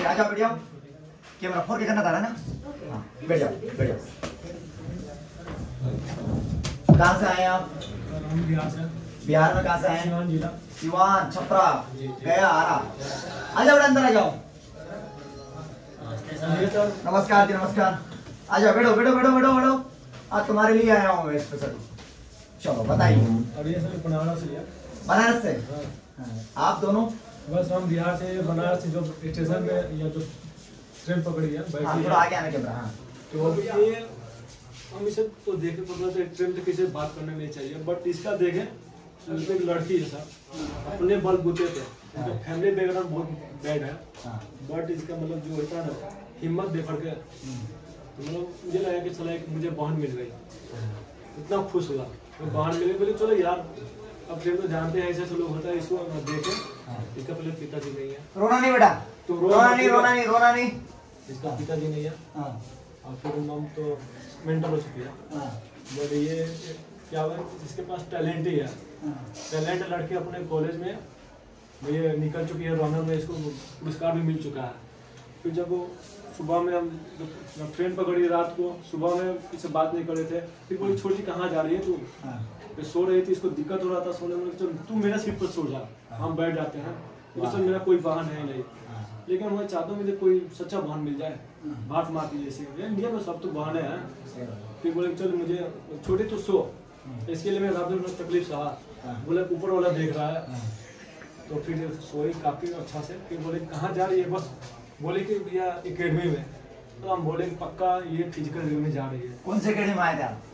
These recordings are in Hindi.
आ जाओ, बैठ जाओ। कैमरा फोड़ के करना था ना? हाँ, बैठ जाओ, बैठ जाओ। कहाँ से आए आप? बिहार से। बिहार में कहाँ से आए? सिवान जिला। सिवान, छपरा, गया, आरा। आ जाओ, अंदर आ जाओ। नमस्कार जी, नमस्कार। आ जाओ, बैठो बैठो बैठो बैठो बैठो। आज तुम्हारे लिए आया हूँ मैं स्पेशल। चलो बताइए। और ये सर बनारस से लिया। बनारस से? हाँ। आप दोनों? बस हम बिहार से बनारस से जो स्टेशन में या जो ट्रेन पकड़ी है थोड़ा आगे आने के बाद। हाँ, तो ये हम इसे तो देखे पता तो ट्रेन से किसी बात करने नहीं चाहिए, बट इसका देखे एक लड़की है सर, अपने बल बूते थे, उनका फैमिली बैकग्राउंड बहुत बैड है, बट इसका मतलब जो होता है ना हिम्मत देखकर के मतलब मुझे लगा कि चला एक मुझे बहन मिल गई, इतना खुश हुआ तो बहन मिले। बोले चलो यार अब ट्रेन तो जानते हैं ऐसे लोग होता है, इसको देखे। इसका पहले पिताजी नहीं है। रोना नहीं बेटा, तो रोना नहीं, रोना नहीं, रोना नहीं। इसका पिताजी नहीं है और फिर मम तो मेंटल हो चुकी है। बट ये क्या हुआ, इसके पास टैलेंट ही है, टैलेंट लड़की अपने कॉलेज में ये निकल चुकी है, रनर में इसको पुरस्कार भी मिल चुका है। फिर जब वो सुबह में हम जब ट्रेन पकड़ी रात को, सुबह में इससे बात नहीं कर रहे थे, फिर बोली छोटी कहाँ जा रही है तू? तो सो रही थी, इसको दिक्कत हो रहा था सोने में, चल तू मेरा सीट पर सो जा, हम बैठ जाते हैं। तो मेरा कोई वाहन है नहीं, लेकिन मैं चाहता हूँ मुझे कोई सच्चा वाहन मिल जाए, भाट मारती जैसे। इंडिया में सब तो वाहन है। फिर बोले चल मुझे छोटी तो सो, इसके लिए मैं रात में तकलीफ सहा। बोले ऊपर वाला देख रहा है, तो फिर सोई काफी अच्छा से। फिर बोले कहाँ जा रही है? बस बोले कि भैया एकेडमी में। तो हम बोले पक्का ये फिजिकल में जा रही है। कौन से एकेडमी में आए थे आप?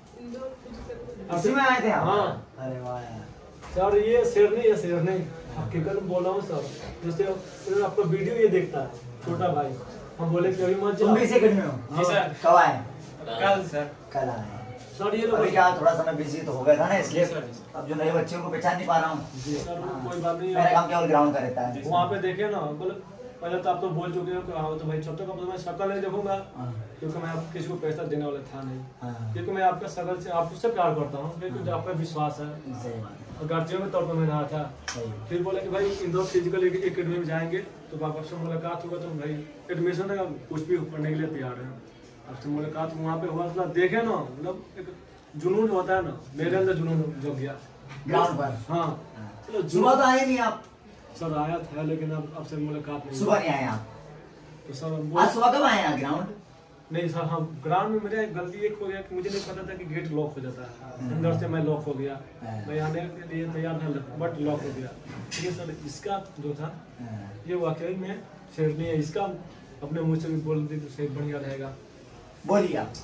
इसी में आए थे आप? हाँ। अरे वाह यार सर ये शेरनी है, शेरनी हकीकत में बोल रहा हूँ सर। जैसे आपका वीडियो ये देखता है छोटा भाई, हम बोले कि अभी मत जाओ। तुम भी इसी एकेडमी में हो? जी सर। कब आए? कल सर। कल आए सर। ये अभी क्या थोड़ा समय बिजी तो हो गया था ना, इसलिए अब जो नए बच्चों को पहचान नहीं पा रहा हूँ। जी सर, कोई बात नहीं। मेरा काम केवल ग्राउंड का रहता है। वहाँ पे देखे ना, बोले पहले तो आप तो बोल चुके हो कि हाँ तो भाई जब तक मैं शक्ल नहीं देखूंगा, क्योंकि मैं आप किसी को पैसा देने वाला था नहीं, क्योंकि मैं आपका शक्ल से आपसे प्यार करता हूँ, क्योंकि आप पे विश्वास है। गार्जियन के तौर पर मैं रहा था। फिर बोला कि भाई इंदौर फिजिकल एकेडमी में जाएंगे तो आपसे मुलाकात होगा, तो भाई एडमिशन है, कुछ भी पढ़ने के लिए तैयार है। आपसे मुलाकात वहाँ पे हुआ, मतलब देखे ना, मतलब एक जुनून होता है ना, मेरे अंदर जुनून जग गया ग्राउंड पर। हाँ चलो सुबह तो आए नहीं आप? सर आया था, लेकिन अब आपसे मुलाकात नहीं। सुबह नहीं आए आप? तो सर आज सुबह कब आए ग्राउंड? नहीं सर, हाँ ग्राउंड में मेरे गलती एक हो गया कि मुझे नहीं पता था कि गेट लॉक हो जाता है, अंदर से मैं लॉक हो गया, मैं आने के लिए तैयार था बट लॉक हो गया। ठीक है सर, इसका जो था ये वाकई में शेरनी है, इसका अपने मुँह से भी बोल दी तो सही बढ़िया रहेगा। बोलिए आप।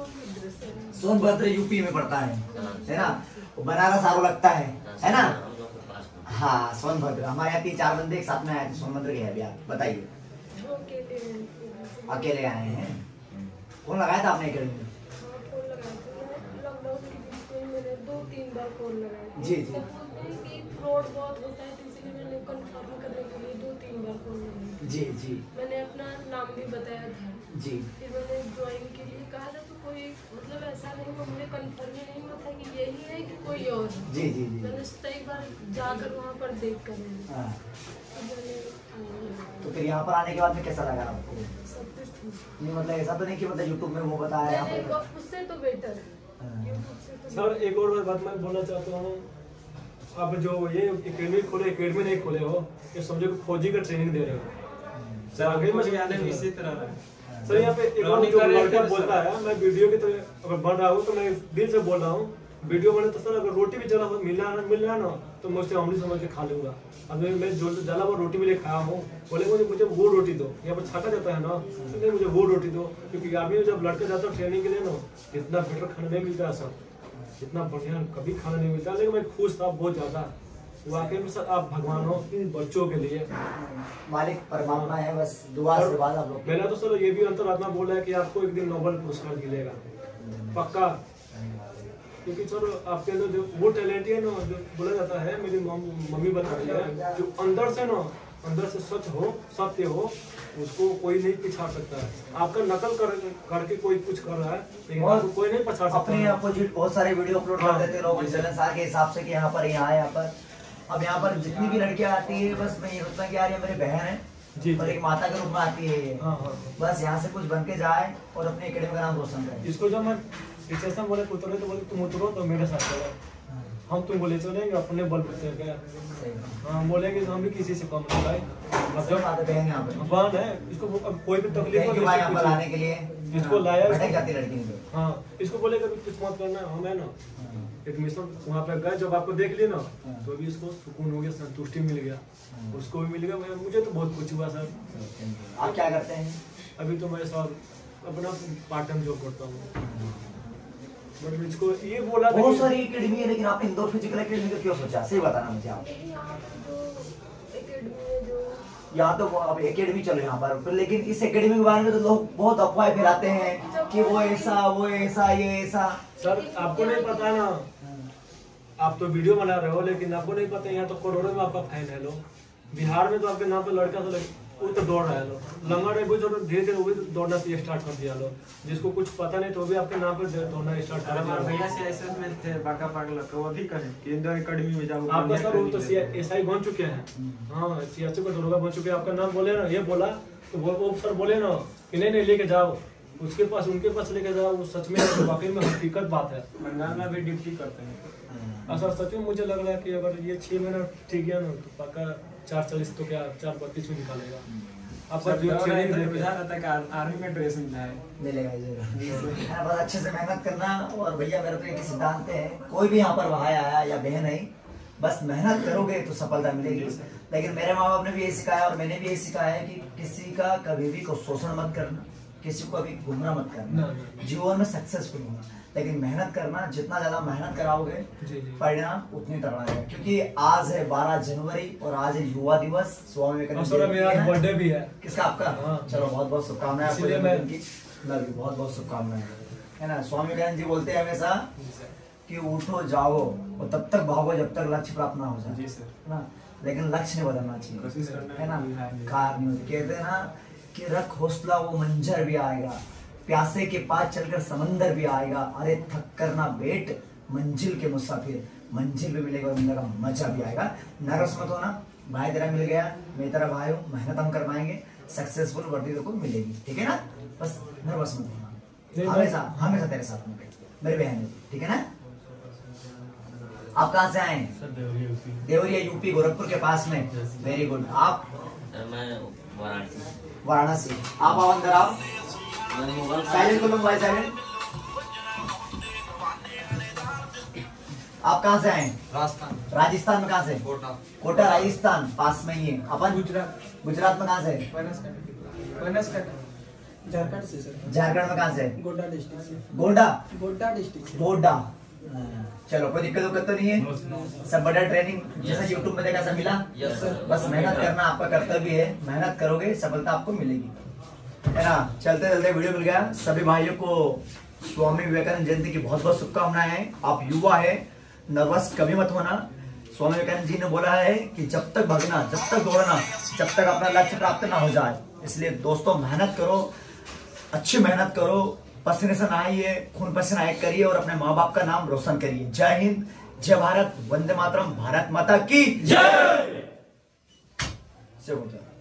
सोनभद्र यूपी में पड़ता है ना? बनारस आरो लगता है ना? हाँ सोनभद्र। हमारे यहाँ 3-4 बंदे एक साथ में आए थे, सोनभद्र के हैं। आप बताइए। अकेले आए हैं? कौन लगाया था आपने एकेडमी में? जी जी। फ्रॉड बहुत होता है, तो इसलिए मैंने कंफर्म करने के लिए 2-3 बार फोन लगाया। जी जी। मैंने अपना नाम भी बताया था जी। फिर मैंने ज्वाइन के लिए कहा था, तो कोई मतलब ऐसा नहीं, मुझे कंफर्म ही नहीं हुआ था कि यही है कि कोई और है। जी जी जी। मैंने एक बार जाकर वहाँ पर देख कर तो फिर यहाँ पर आने के बाद में कैसा लगा आपको? सब कुछ ठीक। नहीं मतलब ऐसा तो नहीं कि मतलब यूट्यूब में वो बताया यहाँ पर? उससे तो बेटर है। सर एक और बात मैं बोलना चाहता हूँ, आप जो ये एकेडमी खोले, एकेडमी नहीं खोले हो, ये समझो कि फौजी का ट्रेनिंग दे रहे हो सर। आगे में इसी तरह सर यहाँ पे एक और जो लड़का बोलता है, मैं वीडियो की तरह अगर बन रहा हूँ तो मैं दिल से बोल रहा हूँ, वीडियो बने तो सर अगर रोटी भी जला मिल रहा है ना तो मैं उससे अमली समझ के खा लूंगा। अब मैं जो जला हुआ रोटी भी ले खाया हूँ, बोले मुझे वो रोटी दो, यहाँ पर छाटा जाता है ना, तो नहीं मुझे वो रोटी दो, क्योंकि आर्मी में जब लड़का जाता है ट्रेनिंग के लिए ना, इतना बेटर खाना नहीं मिलता है सर, इतना बढ़िया कभी खाना नहीं मिलता। लेकिन मैं खुश था बहुत ज्यादा, वाकई में सर आप भगवान हो इन बच्चों के लिए। मालिक परमात्मा है, बस दुआ से बाद आप लोग। पहला तो सर ये भी अंतरात्मा बोल रहा है कि आपको एक दिन नोबेल पुरस्कार मिलेगा पक्का, क्योंकि सर आपके अंदर जो वो टैलेंट है ना, जो बोला जाता है, मेरी मम्मी बताती है, जो अंदर से सच हो, सत्य हो, उसको कोई नहीं पिछाड़ सकता है। आपका नकल करके कोई कुछ कर रहा है, लेकिन आपको कोई नहीं पछाड़ सकता। अपने अपोजिट बहुत सारे वीडियो अपलोड कर देते लोग के हिसाब से कि यहाँ पर। अब यहाँ पर जितनी भी लड़कियां आती है, बस मैं ये सोचता हूँ कि यार ये मेरी बहन है, जी, और एक माता के रूप में आती है ये। हाँ हाँ। बस यहाँ से कुछ बन के जाए और अपने एकेडमी का नाम रोशन करे। इसको जब मैं टीचर से बोले उतरो तो बोले तुम उतरो तो मेरे साथ चलो, हम तुम बोले चलेंगे अपने बल पर चल गया। हाँ बोलेंगे हम भी किसी से कम नहीं भाई, मतलब बहन यहाँ पे बहन है इसको, अब कोई भी तकलीफ हो यहाँ पर लाने के लिए इसको लाया, भटक जाती लड़की ने। हाँ इसको बोलेगा कुछ मत करना, हम है ना एडमिशन वहाँ पे गए, जब आपको देख लिया ना तो भी इसको सुकून हो गया, संतुष्टि मिल गया, उसको भी मिल गया। मुझे तो बहुत कुछ हुआ सर। आप क्या करते हैं? अभी तो मैं सर अपना पार्ट टाइम जॉब करता हूँ, बट इसको ये बोला था बहुत सारी एकेडमी है, लेकिन आपने इंदौर फिजिकल एकेडमी का क्यों सोचा? सही बताना मुझे आप। यहाँ तो अब एकेडमी चलो यहाँ पर, लेकिन इस एकेडमी के बारे में तो लोग बहुत अफवाह फैलाते हैं कि वो ऐसा वो ऐसा ये ऐसा। सर आपको नहीं पता ना, आप तो वीडियो बना रहे हो, लेकिन आपको नहीं पता यहाँ तो करोड़ों में आपका फैन है लोग। बिहार में तो आपके नाम पे लड़का तो वो तो दौड़ रहा है लोग, लंगड़ है वो जो धीरे धीरे वो भी दौड़ना स्टार्ट कर दिया लोग, जिसको कुछ पता नहीं तो वो भी आपके नाम पे दौड़ना स्टार्ट कर दिया। भैया से ऐसे में थे बाका पागल तो वो भी करें कि इंदौर एकेडमी में जाओ, आपका सर वो तो एसआई बन चुके हैं, हाँ सीएचओ का दरोगा बन चुके हैं, आपका नाम बोले ना, ये बोला तो वो सर बोले ना कि नहीं नहीं लेके जाओ उसके पास, उनके पास लेके जाओ, वो सच में वाकई में हकीकत बात है। बंगाल में भी ड्यूटी करते हैं। सर सच में मुझे लग रहा है कि अगर ये 6 महीना ठीक गया ना तो पक्का 440 तो क्या 432 में निकालेगा। आपका आर्मी में ड्रेस मिलता है, मिलेगा जरूर। बस अच्छे से मेहनत करना। और भैया मेरा तो एक ही सिद्धांत है, कोई भी यहाँ पर भाई आया या बहन आई, बस मेहनत करोगे तो सफलता मिलेगी। लेकिन मेरे माँ बाप ने भी यही सिखाया और मैंने भी यही सिखाया है कि किसी का कभी भी को शोषण मत करना, किसी को कभी गुमराह मत करना, जीवन में सक्सेसफुल होना। लेकिन मेहनत करना, जितना ज्यादा मेहनत कराओगे परिणाम उतनी तगड़ा है। क्योंकि आज है 12 जनवरी और आज है युवा दिवस, स्वामी विवेकानंद बर्थडे भी है। किसका? आपका? चलो बहुत बहुत शुभकामनाएं आपको, बहुत बहुत शुभकामनाएं है ना। स्वामी विवेकानंद जी बोलते हैं हमेशा कि उठो जाओ और तब तक भागो जब तक लक्ष्य प्राप्त ना हो जाए, जी सर, है ना। लेकिन लक्ष्य नहीं बदलना चाहिए, है ना। कार नहीं होती, कहते हैं ना कि रख हौसला वो मंजर भी आएगा, प्यासे के पास चलकर समंदर भी आएगा, अरे थक कर ना बैठ मंजिल के मुसाफिर, मंजिल भी मिलेगा और मिलेगा मजा भी आएगा। नर्वस मत होना, भाई तेरा मिल गया, मैं तेरा भाई हूँ, मेहनत हम कर पाएंगे, सक्सेसफुल वर्दी को मिलेगी, ठीक है ना। बस नर्वस मत होना, हमेशा हमेशा तेरे साथ में मेरी बहन है, ठीक है ना। आप कहाँ से आए? देवरिया यूपी, गोरखपुर के पास में। Very good. आप? मैं वाराणसी। आप आओ अंदर आओ, साइलेंट को लो भाई, साइलेंट। आप कहाँ से आए? राजस्थान। राजस्थान में कहाँ से? कोटा। कोटा राजस्थान पास में ही है। अपन गुजरात। गुजरात में कहाँ से? झारखंड से सर। झारखंड में कहाँ से? गोड्डा डिस्ट्रिक्ट से। गोंडा? गोड्डा डिस्ट्रिक्ट से। गोड्डा। चलो कोई दिक्कत तो नहीं है, सब बड़ा ट्रेनिंग जैसा यूट्यूब में देखा सब मिला। बस मेहनत करना आपका कर्तव्य है, मेहनत करोगे सफलता आपको मिलेगी, है ना। चलते चलते वीडियो मिल गया। सभी भाइयों को स्वामी विवेकानंद जयंती की बहुत बहुत शुभकामनाएं हैं। आप युवा है, नर्वस कभी मत होना। स्वामी विवेकानंद जी ने बोला है कि जब तक भागना, जब तक दौड़ना, जब तक अपना लक्ष्य प्राप्त ना हो जाए। इसलिए दोस्तों मेहनत करो, अच्छी मेहनत करो, पसीने से नहाइए, खून पसीना एक करिए और अपने माँ बाप का नाम रोशन करिए। जय हिंद, जय भारत, वंदे मातरम, भारत माता की जय।